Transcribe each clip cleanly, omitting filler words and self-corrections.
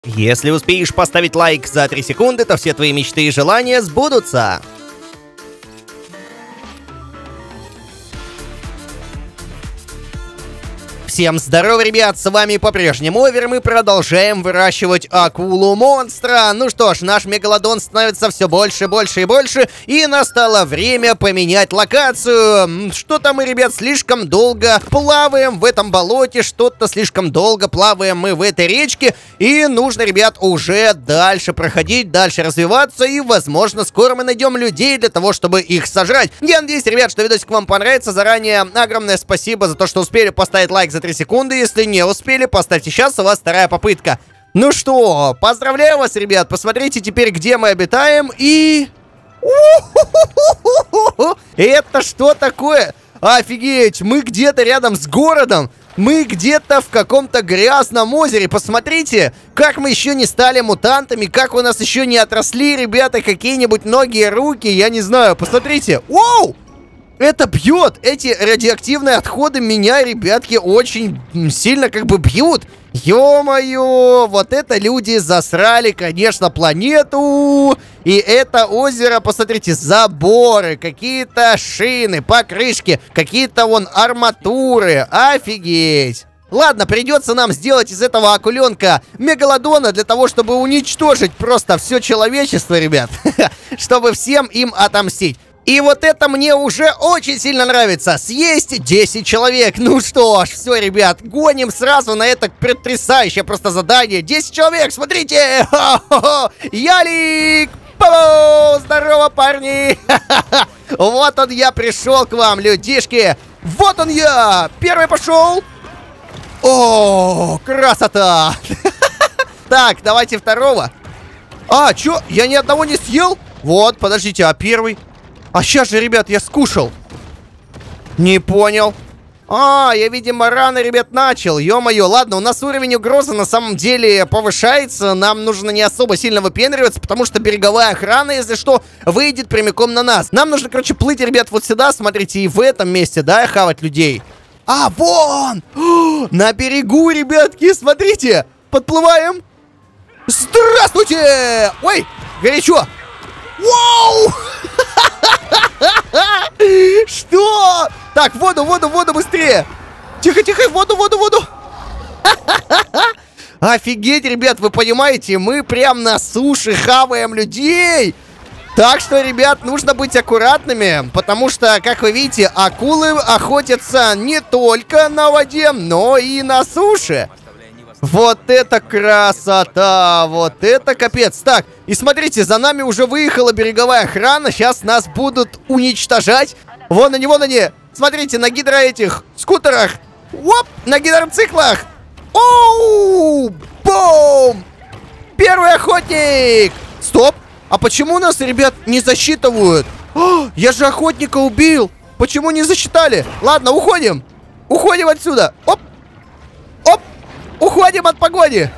Если успеешь поставить лайк за 3 секунды, то все твои мечты и желания сбудутся. Всем здорово, ребят, с вами по-прежнему Овер, мы продолжаем выращивать акулу-монстра. Ну что ж, наш мегалодон становится все больше, больше и больше, и настало время поменять локацию. Что-то мы, ребят, слишком долго плаваем в этом болоте, что-то слишком долго плаваем мы в этой речке, и нужно, ребят, уже дальше проходить, дальше развиваться, и, возможно, скоро мы найдем людей для того, чтобы их сожрать. Я надеюсь, ребят, что видосик вам понравится. Заранее огромное спасибо за то, что успели поставить лайк за 3 секунды. Если не успели, поставьте сейчас, у вас вторая попытка. Ну что, поздравляю вас, ребят. Посмотрите теперь, где мы обитаем. И... Это что такое? Офигеть, мы где-то рядом с городом. Мы где-то в каком-то грязном озере. Посмотрите, как мы еще не стали мутантами, как у нас еще не отросли, ребята, какие-нибудь ноги и руки. Я не знаю, посмотрите. Воу! Это бьет! Эти радиоактивные отходы меня, ребятки, очень сильно как бы бьют. Ё-моё! Вот это люди засрали, конечно, планету. И это озеро, посмотрите, заборы, какие-то шины, покрышки, какие-то вон арматуры. Офигеть! Ладно, придется нам сделать из этого акуленка мегалодона для того, чтобы уничтожить просто все человечество, ребят. Чтобы всем им отомстить. И вот это мне уже очень сильно нравится. Съесть 10 человек. Ну что ж, все, ребят, гоним сразу на это потрясающее просто задание. 10 человек, смотрите. Ялик! Здорово, парни. Вот он, я пришел к вам, людишки. Вот он я. Первый пошел. О, красота. Так, давайте второго. А, чё? Я ни одного не съел? Вот, подождите, а первый? А сейчас же, ребят, я скушал. Не понял. А, я, видимо, рано, ребят, начал. Ё-моё, ладно, у нас уровень угрозы на самом деле повышается. Нам нужно не особо сильно выпендриваться, потому что береговая охрана, если что, выйдет прямиком на нас. Нам нужно, короче, плыть, ребят, вот сюда, смотрите, и в этом месте, да, хавать людей. А, вон! На берегу, ребятки, смотрите! Подплываем. Здравствуйте! Ой, горячо! Вау! Что? Так, воду, воду, воду быстрее. Тихо, тихо, воду, воду, воду. Офигеть, ребят, вы понимаете, мы прям на суше хаваем людей. Так что, ребят, нужно быть аккуратными, потому что, как вы видите, акулы охотятся не только на воде, но и на суше. Вот это красота! Вот это капец! Так, и смотрите, за нами уже выехала береговая охрана. Сейчас нас будут уничтожать. Вон они, вон они! Смотрите, на скутерах! Оп! На гидроциклах! Оу! Бум! Первый охотник! Стоп! А почему нас, ребят, не засчитывают? О, я же охотника убил! Почему не засчитали? Ладно, уходим! Уходим отсюда! Оп! Оп! Уходим от погони!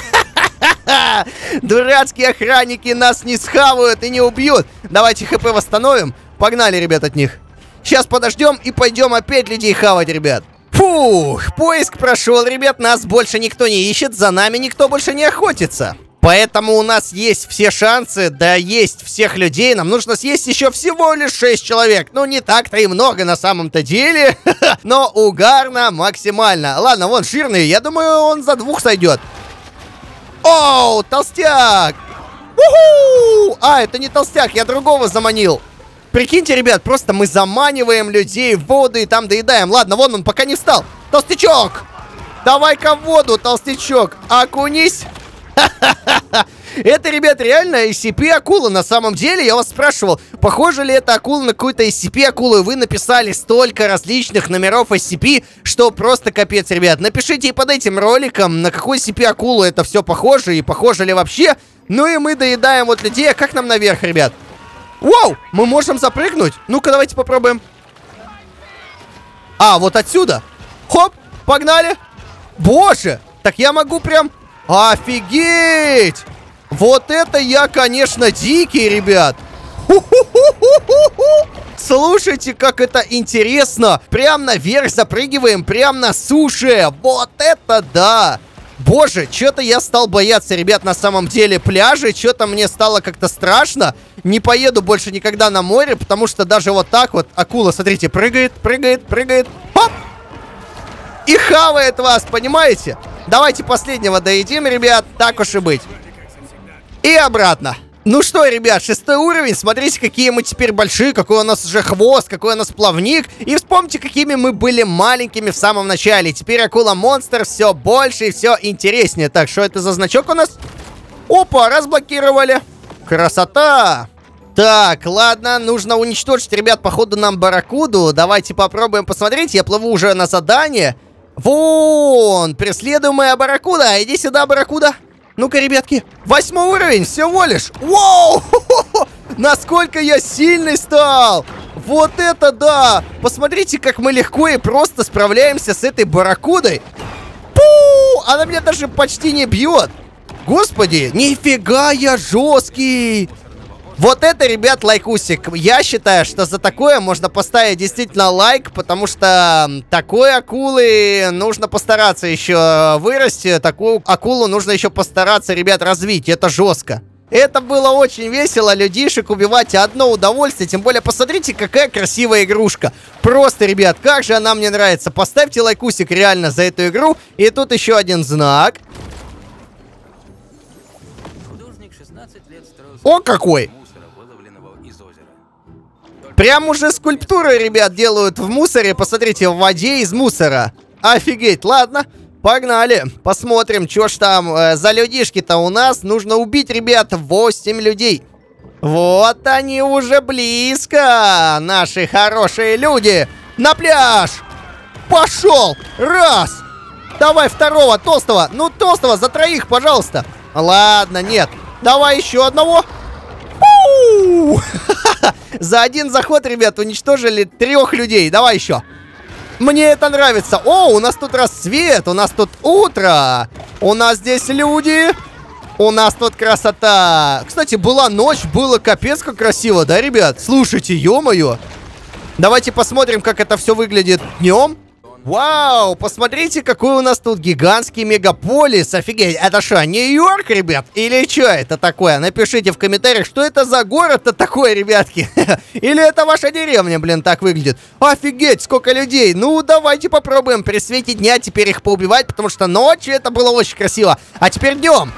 Дурацкие охранники нас не схавают и не убьют. Давайте ХП восстановим. Погнали, ребят, от них. Сейчас подождем и пойдем опять людей хавать, ребят. Фух, поиск прошел, ребят. Нас больше никто не ищет, за нами никто больше не охотится. Поэтому у нас есть все шансы, да есть всех людей. Нам нужно съесть еще всего лишь 6 человек. Ну, не так-то и много на самом-то деле. Но угарно максимально. Ладно, вон жирный. Я думаю, он за 2 сойдет. Оу, толстяк! Уху! А, это не толстяк, я другого заманил. Прикиньте, ребят, просто мы заманиваем людей в воду и там доедаем. Ладно, вон он, пока не встал. Толстячок! Давай-ка в воду, толстячок. Окунись. Это, ребят, реально SCP-акула. На самом деле, я вас спрашивал, похоже ли это акула на какую-то SCP-акулу, и вы написали столько различных номеров SCP, что просто капец, ребят. Напишите и под этим роликом, на какую SCP-акулу это все похоже, и похоже ли вообще. Ну и мы доедаем вот людей. А как нам наверх, ребят? Вау, мы можем запрыгнуть? Ну-ка, давайте попробуем. А, вот отсюда. Хоп, погнали. Боже, так я могу прям... Офигеть! Вот это я, конечно, дикий, ребят. Слушайте, как это интересно. Прям наверх запрыгиваем, прям на суше. Вот это да! Боже, что-то я стал бояться, ребят, на самом деле пляжи. Что-то мне стало как-то страшно. Не поеду больше никогда на море, потому что даже вот так вот акула, смотрите, прыгает, прыгает, прыгает. Хоп! И хавает вас, понимаете? Давайте последнего доедим, ребят, так уж и быть. И обратно. Ну что, ребят, 6-й уровень. Смотрите, какие мы теперь большие, какой у нас уже хвост, какой у нас плавник. И вспомните, какими мы были маленькими в самом начале. Теперь акула-монстр все больше и все интереснее. Так, что это за значок у нас? Опа, разблокировали. Красота. Так, ладно, нужно уничтожить, ребят, походу нам барракуду. Давайте попробуем посмотреть. Я плыву уже на задание. Вон, преследуемая барракуда. Иди сюда, барракуда. Ну-ка, ребятки, 8-й уровень, всего лишь. Воу! Насколько я сильный стал! Вот это да! Посмотрите, как мы легко и просто справляемся с этой барракудой. Пу! Она меня даже почти не бьет. Господи, нифига я жесткий! Вот это, ребят, лайкусик. Я считаю, что за такое можно поставить действительно лайк, потому что такой акулы нужно постараться еще вырасти. Такую акулу нужно еще постараться, ребят, развить. Это жестко. Это было очень весело, людишек убивать, одно удовольствие. Тем более, посмотрите, какая красивая игрушка. Просто, ребят, как же она мне нравится. Поставьте лайкусик реально за эту игру. И тут еще один знак. О, какой! Прям уже скульптуры, ребят, делают в мусоре. Посмотрите, в воде из мусора. Офигеть, ладно, погнали. Посмотрим, что ж там за людишки-то у нас. Нужно убить, ребят, 8 людей. Вот они уже близко. Наши хорошие люди. На пляж. Пошел. Раз. Давай второго, толстого. Ну, толстого за троих, пожалуйста. Ладно, нет. Давай еще одного. За один заход, ребят, уничтожили 3 людей. Давай еще. Мне это нравится. О, у нас тут рассвет, у нас тут утро. У нас здесь люди. У нас тут красота. Кстати, была ночь, было капец как красиво, да, ребят? Слушайте, ё-моё. Давайте посмотрим, как это все выглядит днем. Вау, посмотрите, какой у нас тут гигантский мегаполис. Офигеть, это что, Нью-Йорк, ребят? Или что это такое? Напишите в комментариях, что это за город-то такой, ребятки. Или это ваша деревня, блин, так выглядит. Офигеть, сколько людей. Ну, давайте попробуем при свете дня теперь их поубивать, потому что ночью это было очень красиво. А теперь днем.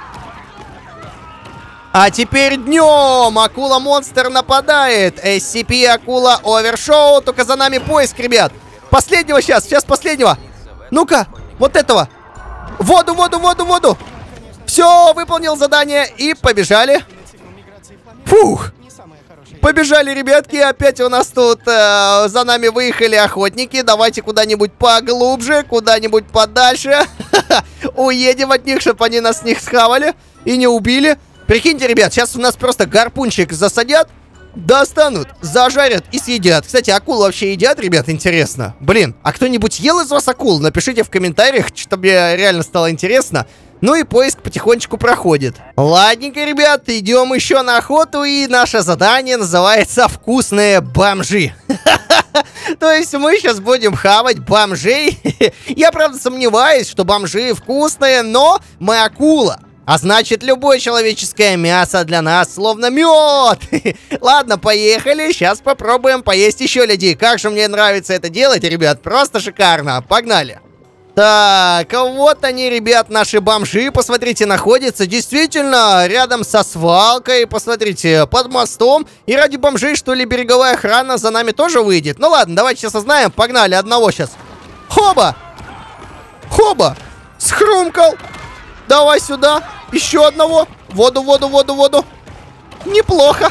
А теперь днем акула-монстр нападает. SCP Акула Овершоу. Только за нами поиск, ребят. Последнего сейчас последнего. Ну-ка, вот этого. Воду, воду, воду, воду. Все, выполнил задание и побежали. Фух. Побежали, ребятки. Опять у нас тут за нами выехали охотники. Давайте куда-нибудь поглубже, куда-нибудь подальше. Уедем от них, чтобы они нас не схавали и не убили. Прикиньте, ребят, сейчас у нас просто гарпунчик засадят. Достанут, зажарят и съедят. Кстати, акул вообще едят, ребят, интересно. Блин, а кто-нибудь ел из вас акул? Напишите в комментариях, что мне реально стало интересно. Ну и поиск потихонечку проходит. Ладненько, ребят, идем еще на охоту. И наше задание называется «Вкусные бомжи». То есть мы сейчас будем хавать бомжей. Я, правда, сомневаюсь, что бомжи вкусные, но мы акула. А значит, любое человеческое мясо для нас словно мед. Ладно, поехали. Сейчас попробуем поесть еще людей. Как же мне нравится это делать, ребят. Просто шикарно. Погнали. Так, вот они, ребят, наши бомжи. Посмотрите, находятся действительно рядом со свалкой. Посмотрите, под мостом. И ради бомжей, что ли, береговая охрана за нами тоже выйдет? Ну ладно, давайте сейчас узнаем. Погнали, одного сейчас. Хоба! Хоба! Схрумкал! Давай сюда. Еще одного. Воду, воду, воду, воду. Неплохо.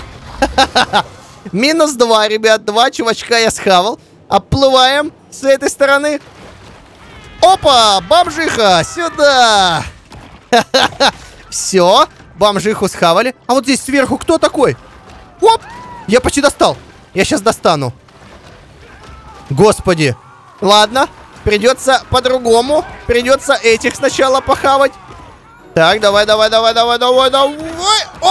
-2, ребят. 2 чувачка я схавал. Обплываем с этой стороны. Опа, бомжиха, сюда. Все, бомжиху схавали. А вот здесь сверху кто такой? Оп, я почти достал. Я сейчас достану. Господи. Ладно, придется по-другому. Придется этих сначала похавать. Так, давай, давай, давай, давай, давай, давай.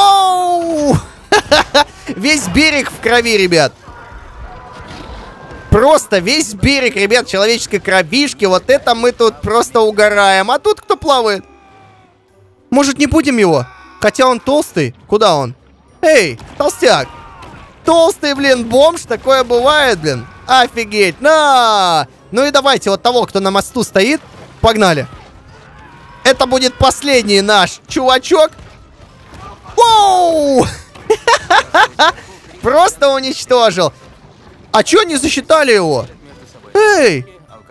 Оу! Весь берег в крови, ребят. Просто весь берег, ребят, человеческой кровишки. Вот это мы тут просто угораем. А тут кто плавает? Может, не будем его? Хотя он толстый. Куда он? Эй, толстяк. Толстый, блин, бомж. Такое бывает, блин. Офигеть. На! Ну и давайте вот того, кто на мосту стоит. Погнали. Это будет последний наш чувачок. Воу! Просто уничтожил. А чё не засчитали его? Эй!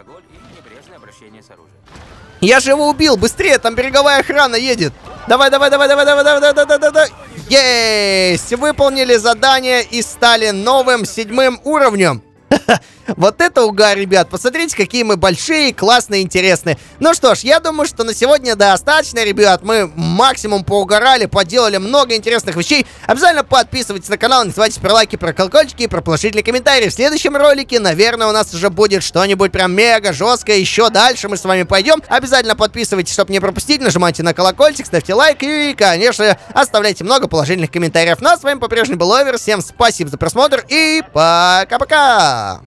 Я же его убил. Быстрее, там береговая охрана едет. Давай, давай, давай, давай, давай, давай, давай, давай, давай. Есть! Выполнили задание и стали новым 7-м уровнем. Вот это угар, ребят. Посмотрите, какие мы большие, классные, интересные. Ну что ж, я думаю, что на сегодня достаточно, ребят. Мы максимум поугарали, поделали много интересных вещей. Обязательно подписывайтесь на канал, не забывайте про лайки, про колокольчики и про положительные комментарии. В следующем ролике, наверное, у нас уже будет что-нибудь прям мега жесткое. Еще дальше мы с вами пойдем. Обязательно подписывайтесь, чтобы не пропустить. Нажимайте на колокольчик, ставьте лайк и, конечно, оставляйте много положительных комментариев. Ну а с вами по-прежнему был Овер. Всем спасибо за просмотр и пока-пока!